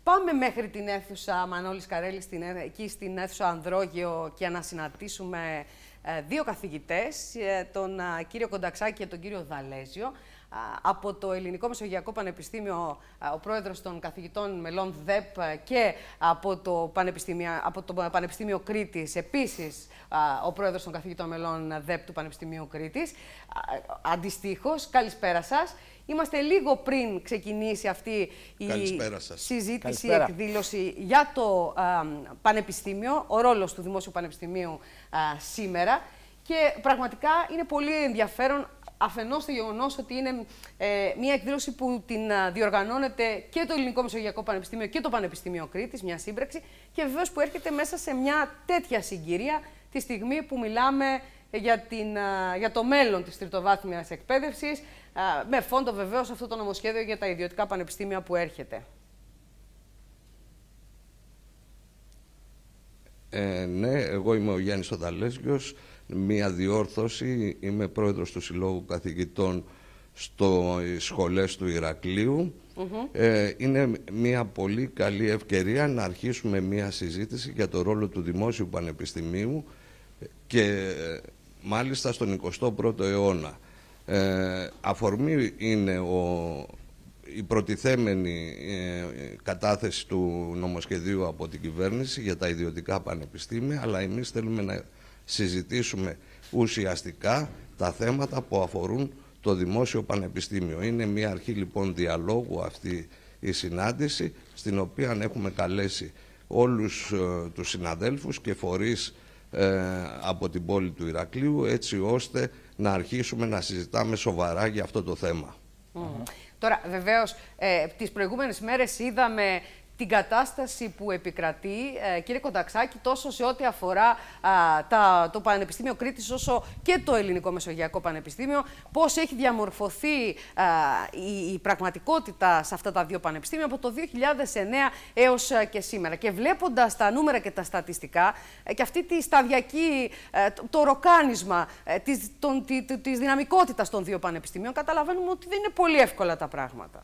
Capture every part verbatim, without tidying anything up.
πάμε μέχρι την αίθουσα Μανώλης Καρέλης, στην, εκεί στην αίθουσα Ανδρόγειο, και να συναντήσουμε ε, δύο καθηγητές, ε, τον ε, κύριο Κονταξάκη και τον κύριο Δαλέζιο. Από το Ελληνικό Μεσογειακό Πανεπιστήμιο, ο πρόεδρος των καθηγητών μελών ΔΕΠ, και από το Πανεπιστήμιο, από το Πανεπιστήμιο Κρήτης, επίσης ο πρόεδρος των καθηγητών μελών ΔΕΠ του Πανεπιστημίου Κρήτης. Αντιστοίχως, καλησπέρα σας. Είμαστε λίγο πριν ξεκινήσει αυτή η συζήτηση, καλησπέρα. Η εκδήλωση για το α, Πανεπιστήμιο, ο ρόλος του Δημόσιου Πανεπιστημίου α, σήμερα. Και πραγματικά είναι πολύ ενδιαφέρον, αφενός το γεγονός ότι είναι ε, μια εκδήλωση που την α, διοργανώνεται και το Ελληνικό Μεσογειακό Πανεπιστήμιο και το Πανεπιστήμιο Κρήτης, μια σύμπραξη, και βεβαίως που έρχεται μέσα σε μια τέτοια συγκυρία τη στιγμή που μιλάμε για, την, α, για το μέλλον της τριτοβάθμιας εκπαίδευσης, α, με φόντο βεβαίως αυτό το νομοσχέδιο για τα ιδιωτικά πανεπιστήμια που έρχεται. Ε, ναι, εγώ είμαι ο Γιάννης ο Δαλέζιος. Μία διόρθωση, είμαι πρόεδρος του Συλλόγου Καθηγητών στις σχολές του Ηρακλείου. Mm-hmm. ε, είναι μια πολύ καλή ευκαιρία να αρχίσουμε μια συζήτηση για το ρόλο του Δημόσιου Πανεπιστημίου και ε, μάλιστα στον εικοστό πρώτο αιώνα. Ε, αφορμή είναι ο, η προτιθέμενη ε, κατάθεση του νομοσχεδίου από την κυβέρνηση για τα ιδιωτικά πανεπιστήμια, αλλά εμείς θέλουμε να συζητήσουμε ουσιαστικά τα θέματα που αφορούν το Δημόσιο Πανεπιστήμιο. Είναι μια αρχή λοιπόν διαλόγου αυτή η συνάντηση, στην οποία έχουμε καλέσει όλους ε, τους συναδέλφους και φορείς ε, από την πόλη του Ηρακλείου, έτσι ώστε να αρχίσουμε να συζητάμε σοβαρά για αυτό το θέμα. Mm. Τώρα βεβαίως ε, τις προηγούμενες μέρες είδαμε την κατάσταση που επικρατεί, ε, κύριε Κονταξάκη, τόσο σε ό,τι αφορά α, τα, το Πανεπιστήμιο Κρήτης, όσο και το Ελληνικό Μεσογειακό Πανεπιστήμιο, πώς έχει διαμορφωθεί α, η, η πραγματικότητα σε αυτά τα δύο πανεπιστήμια από το δύο χιλιάδες εννέα έως α, και σήμερα. Και βλέποντας τα νούμερα και τα στατιστικά ε, και αυτή τη σταδιακή, ε, το, το ροκάνισμα ε, της, τον, τη, τη, της δυναμικότητας των δύο πανεπιστήμιων, καταλαβαίνουμε ότι δεν είναι πολύ εύκολα τα πράγματα.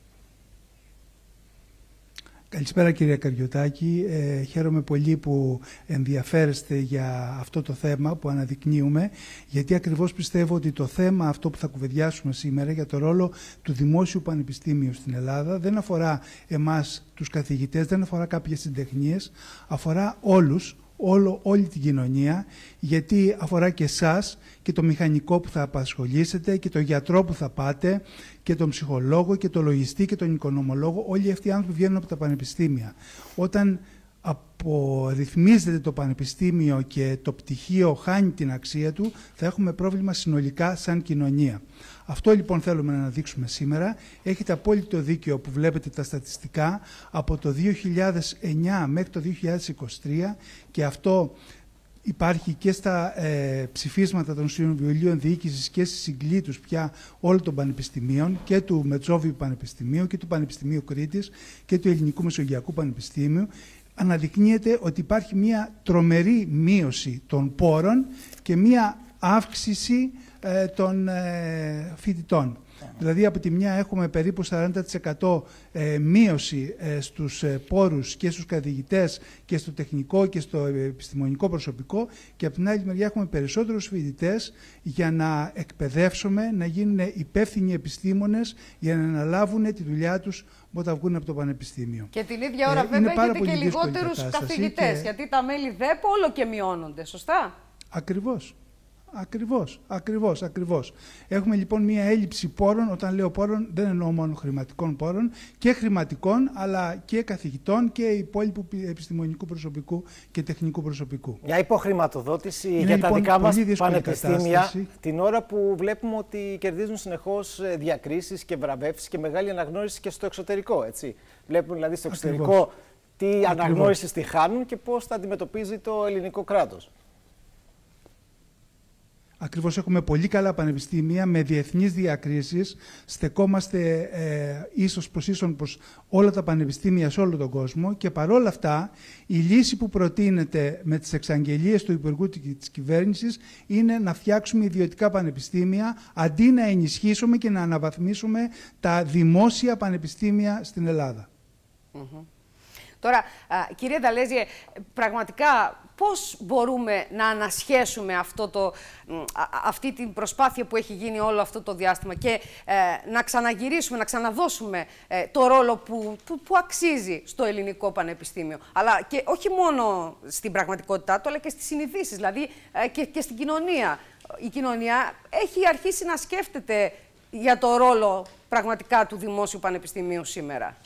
Καλησπέρα κύριε Καριωτάκη. Ε, χαίρομαι πολύ που ενδιαφέρεστε για αυτό το θέμα που αναδεικνύουμε, γιατί ακριβώς πιστεύω ότι το θέμα αυτό που θα κουβεντιάσουμε σήμερα για το ρόλο του Δημόσιου Πανεπιστήμιου στην Ελλάδα δεν αφορά εμάς τους καθηγητές, δεν αφορά κάποιες συντεχνίες, αφορά όλους, όλο, όλη την κοινωνία, γιατί αφορά και εσάς και το μηχανικό που θα απασχολήσετε και το γιατρό που θα πάτε και τον ψυχολόγο και τον λογιστή και τον οικονομολόγο. Όλοι αυτοί οι άνθρωποι βγαίνουν από τα πανεπιστήμια. Όταν απορριθμίζεται το πανεπιστήμιο και το πτυχίο χάνει την αξία του, θα έχουμε πρόβλημα συνολικά σαν κοινωνία. Αυτό λοιπόν θέλουμε να αναδείξουμε σήμερα. Έχετε απόλυτο δίκιο που βλέπετε τα στατιστικά από το δύο χιλιάδες εννέα μέχρι το δύο χιλιάδες είκοσι τρία, και αυτό υπάρχει και στα ε, ψηφίσματα των Συμβουλίων Διοίκησης και στις συγκλήτους πια όλων των πανεπιστημίων, και του Μετσόβιου Πανεπιστημίου και του Πανεπιστημίου Κρήτης και του Ελληνικού Μεσογειακού Πανεπιστήμιου. Αναδεικνύεται ότι υπάρχει μια τρομερή μείωση των πόρων και μια αύξηση ε, των ε, φοιτητών. Δηλαδή από τη μια έχουμε περίπου σαράντα τοις εκατό ε, μείωση ε, στους ε, πόρους και στους καθηγητές και στο τεχνικό και στο επιστημονικό προσωπικό, και από την άλλη μεριά έχουμε περισσότερους φοιτητές για να εκπαιδεύσουμε, να γίνουν υπεύθυνοι επιστήμονες για να αναλάβουν τη δουλειά τους όταν βγουν από το πανεπιστήμιο. Και την ίδια ώρα ε, βέβαια έχετε και λιγότερους καθηγητές, και... γιατί τα μέλη ΔΕΠ όλο και μειώνονται, σωστά? Ακριβώς. Ακριβώς, ακριβώς, ακριβώς. Έχουμε λοιπόν μία έλλειψη πόρων. Όταν λέω πόρων δεν εννοώ μόνο χρηματικών πόρων, και χρηματικών αλλά και καθηγητών και υπόλοιπου επιστημονικού προσωπικού και τεχνικού προσωπικού. Μια υποχρηματοδότηση είναι, για λοιπόν, τα δικά μας πανεπιστήμια, κατάσταση. Την ώρα που βλέπουμε ότι κερδίζουν συνεχώς διακρίσεις και βραβεύσεις και μεγάλη αναγνώριση και στο εξωτερικό. Έτσι. Βλέπουμε δηλαδή στο εξωτερικό Ακριβώς. τι Ακριβώς. αναγνώριση τη χάνουν και πώς θα αντιμετωπίζει το ελληνικό κράτος. Ακριβώς, έχουμε πολύ καλά πανεπιστήμια με διεθνείς διακρίσεις. Στεκόμαστε ε, ίσως προς ίσον προς όλα τα πανεπιστήμια σε όλο τον κόσμο, και παρόλα αυτά η λύση που προτείνεται με τις εξαγγελίες του Υπουργού και της Κυβέρνησης είναι να φτιάξουμε ιδιωτικά πανεπιστήμια αντί να ενισχύσουμε και να αναβαθμίσουμε τα δημόσια πανεπιστήμια στην Ελλάδα. Mm-hmm. Τώρα, κύριε Δαλέζιε, πραγματικά πώς μπορούμε να ανασχέσουμε αυτό το, αυτή την προσπάθεια που έχει γίνει όλο αυτό το διάστημα και ε, να ξαναγυρίσουμε, να ξαναδώσουμε ε, το ρόλο που, που, που αξίζει στο ελληνικό πανεπιστήμιο. Αλλά και όχι μόνο στην πραγματικότητά του, αλλά και στις συνειδήσεις, δηλαδή ε, και, και στην κοινωνία. Η κοινωνία έχει αρχίσει να σκέφτεται για το ρόλο πραγματικά του Δημόσιου Πανεπιστημίου σήμερα.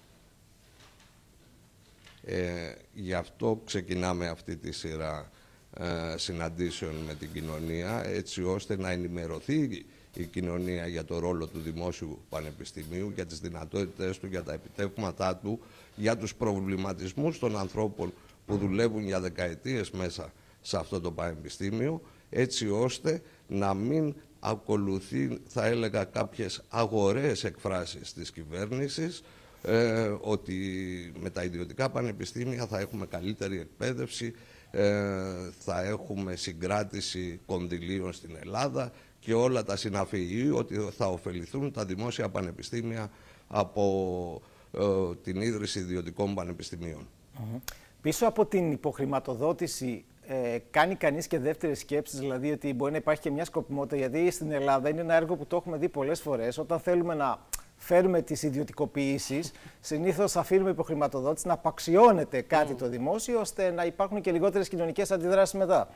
Ε, γι' αυτό ξεκινάμε αυτή τη σειρά ε, συναντήσεων με την κοινωνία, έτσι ώστε να ενημερωθεί η κοινωνία για το ρόλο του Δημόσιου Πανεπιστημίου, για τις δυνατότητες του, για τα επιτεύγματά του, για τους προβληματισμούς των ανθρώπων που δουλεύουν για δεκαετίες μέσα σε αυτό το πανεπιστήμιο, έτσι ώστε να μην ακολουθεί, θα έλεγα, κάποιες αγοραίες εκφράσεις της κυβέρνησης, Ε, ότι με τα ιδιωτικά πανεπιστήμια θα έχουμε καλύτερη εκπαίδευση, ε, θα έχουμε συγκράτηση κονδυλίων στην Ελλάδα και όλα τα συναφή, ότι θα ωφεληθούν τα δημόσια πανεπιστήμια από ε, την ίδρυση ιδιωτικών πανεπιστημίων. Mm-hmm. Πίσω από την υποχρηματοδότηση ε, κάνει κανείς και δεύτερες σκέψεις, δηλαδή ότι μπορεί να υπάρχει και μια σκοπιμότητα, γιατί στην Ελλάδα είναι ένα έργο που το έχουμε δει πολλές φορές, όταν θέλουμε να φέρουμε τις ιδιωτικοποιήσεις, συνήθως αφήνουμε υποχρηματοδότηση να απαξιώνεται κάτι mm. το δημόσιο, ώστε να υπάρχουν και λιγότερες κοινωνικές αντιδράσεις μετά.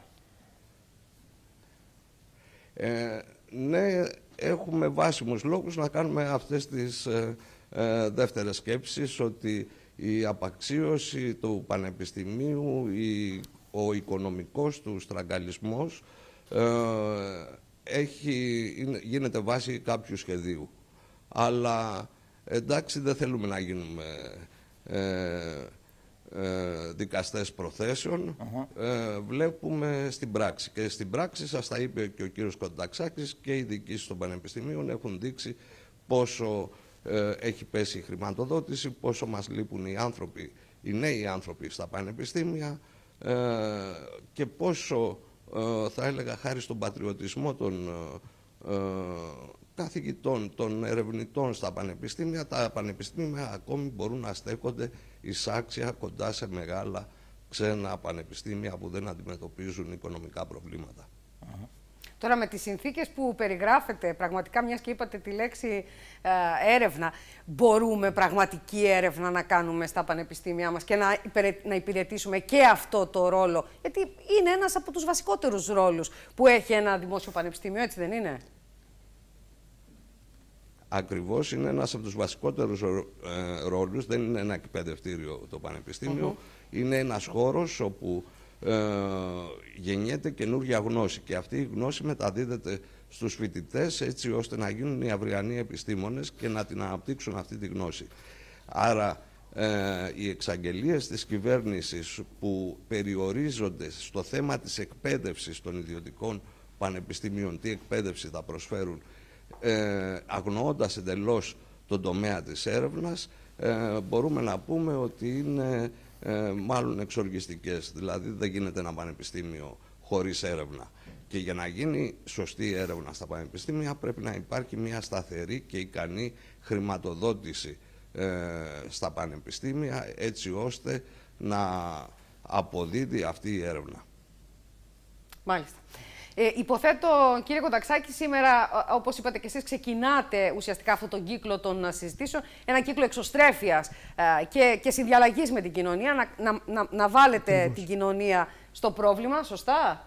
Ε, ναι, έχουμε βάσιμους λόγους να κάνουμε αυτές τις ε, ε, δεύτερες σκέψεις, ότι η απαξίωση του πανεπιστημίου, η, ο οικονομικός του στραγγαλισμός ε, έχει, είναι, γίνεται βάση κάποιου σχεδίου. Αλλά εντάξει, δεν θέλουμε να γίνουμε ε, ε, δικαστές προθέσεων. Uh-huh. ε, βλέπουμε στην πράξη. Και στην πράξη, σας τα είπε και ο κύριος Κονταξάκης, και οι διοικήσεις των πανεπιστημίων έχουν δείξει πόσο ε, έχει πέσει η χρηματοδότηση, πόσο μας λείπουν οι άνθρωποι, οι νέοι άνθρωποι στα πανεπιστήμια ε, και πόσο, ε, θα έλεγα, χάρη στον πατριωτισμό των ε, καθηγητών, των ερευνητών στα πανεπιστήμια, τα πανεπιστήμια ακόμη μπορούν να στέκονται εισάξια κοντά σε μεγάλα ξένα πανεπιστήμια που δεν αντιμετωπίζουν οικονομικά προβλήματα. Uh-huh. Τώρα, με τις συνθήκες που περιγράφετε, πραγματικά, μιας και είπατε τη λέξη ε, έρευνα, μπορούμε πραγματική έρευνα να κάνουμε στα πανεπιστήμια μας και να, υπηρε, να υπηρετήσουμε και αυτό το ρόλο, γιατί είναι ένας από τους βασικότερους ρόλους που έχει ένα δημόσιο πανεπιστήμιο, έτσι δεν είναι? Ακριβώς, είναι ένας από τους βασικότερους ε, ρόλους. Δεν είναι ένα εκπαιδευτήριο το πανεπιστήμιο. Uh-huh. Είναι ένας χώρος όπου ε, γεννιέται καινούργια γνώση και αυτή η γνώση μεταδίδεται στους φοιτητές, έτσι ώστε να γίνουν οι αυριανοί επιστήμονες και να την αναπτύξουν αυτή τη γνώση. Άρα ε, οι εξαγγελίες της κυβέρνησης που περιορίζονται στο θέμα της εκπαίδευσης των ιδιωτικών πανεπιστημίων, τι εκπαίδευση θα προσφέρουν, Ε, αγνοώντας εντελώς τον τομέα της έρευνας, ε, μπορούμε να πούμε ότι είναι ε, μάλλον εξοργιστικές. Δηλαδή δεν γίνεται ένα πανεπιστήμιο χωρίς έρευνα. Και για να γίνει σωστή έρευνα στα πανεπιστήμια πρέπει να υπάρχει μια σταθερή και ικανή χρηματοδότηση ε, στα πανεπιστήμια, έτσι ώστε να αποδίδει αυτή η έρευνα. Μάλιστα. Ε, υποθέτω, κύριε Κονταξάκη, σήμερα, όπως είπατε και εσείς, ξεκινάτε ουσιαστικά αυτόν τον κύκλο των συζητήσεων, ένα κύκλο εξωστρέφειας ε, και, και συνδιαλλαγής με την κοινωνία, να, να, να, να βάλετε Ακριβώς. την κοινωνία στο πρόβλημα, σωστά?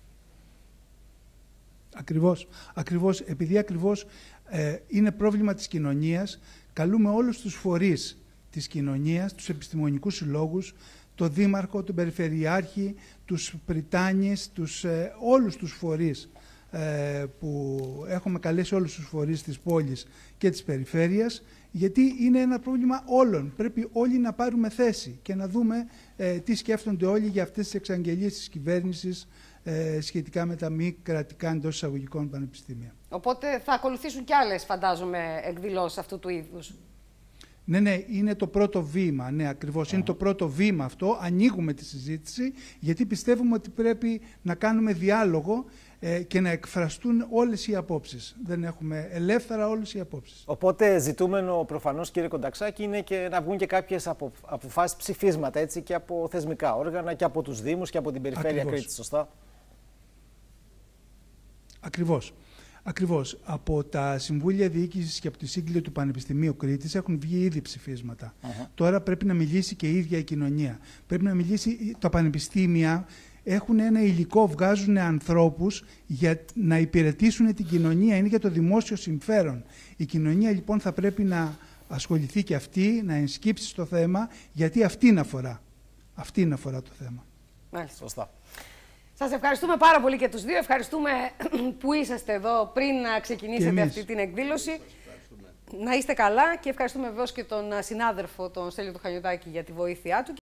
Ακριβώς. Ακριβώς. Επειδή ακριβώς ε, είναι πρόβλημα της κοινωνίας, καλούμε όλους τους φορείς της κοινωνίας, τους επιστημονικούς συλλόγους, το Δήμαρχο, τον Περιφερειάρχη, τους Πριτάνης, τους, ε, όλους τους φορείς ε, που έχουμε καλέσει, όλους τους φορείς της πόλης και της περιφέρειας, γιατί είναι ένα πρόβλημα όλων. Πρέπει όλοι να πάρουμε θέση και να δούμε ε, τι σκέφτονται όλοι για αυτές τις εξαγγελίες της κυβέρνησης ε, σχετικά με τα μη κρατικά εντός εισαγωγικών πανεπιστήμια. Οπότε θα ακολουθήσουν κι άλλες, φαντάζομαι, εκδηλώσεις αυτού του είδους. Ναι, ναι, είναι το πρώτο βήμα, ναι, ακριβώς. Oh. Είναι το πρώτο βήμα αυτό, ανοίγουμε τη συζήτηση, γιατί πιστεύουμε ότι πρέπει να κάνουμε διάλογο ε, και να εκφραστούν όλες οι απόψεις. Δεν έχουμε ελεύθερα όλες οι απόψεις. Οπότε ζητούμενο προφανώς, κύριε Κονταξάκη, είναι και να βγουν και κάποιες απο, αποφάσεις, ψηφίσματα, έτσι, και από θεσμικά όργανα και από τους Δήμους και από την Περιφέρεια Κρήτης, σωστά? Ακριβώς. Ακριβώς. Από τα Συμβούλια Διοίκησης και από τη Σύγκληση του Πανεπιστημίου Κρήτης έχουν βγει ήδη ψηφίσματα. Uh-huh. Τώρα πρέπει να μιλήσει και η ίδια η κοινωνία. Πρέπει να μιλήσει. Τα πανεπιστήμια έχουν ένα υλικό, βγάζουν ανθρώπους για να υπηρετήσουν την κοινωνία. Είναι για το δημόσιο συμφέρον. Η κοινωνία λοιπόν θα πρέπει να ασχοληθεί και αυτή, να ενσκύψει στο θέμα, γιατί αυτήν αφορά. Αυτήν αφορά το θέμα. Μάλιστα. Σωστά. Σας ευχαριστούμε πάρα πολύ και τους δύο. Ευχαριστούμε που είσαστε εδώ πριν να ξεκινήσετε αυτή την εκδήλωση. Να είστε καλά και ευχαριστούμε βεβαίως και τον συνάδελφο, τον Στέλιο του Χανιωτάκη, για τη βοήθειά του.